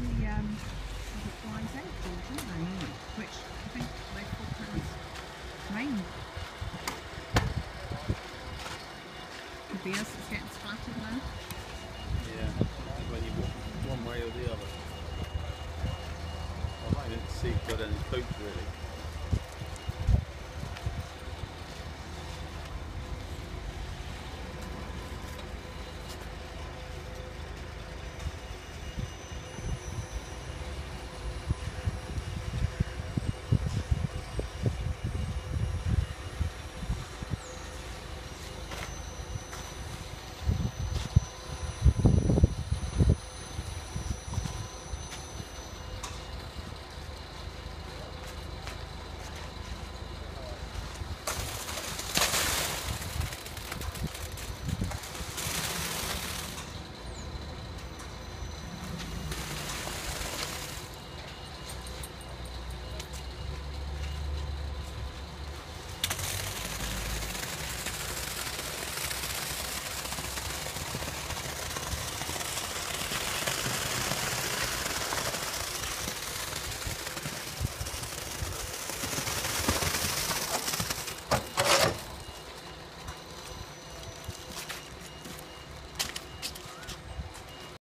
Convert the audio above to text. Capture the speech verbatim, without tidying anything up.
the um, the flies out, don't they? Mm. Which I think they've got parents rain. Could be us that's getting splattered now. Yeah, when you walk one way or the other. I didn't see got any boots really.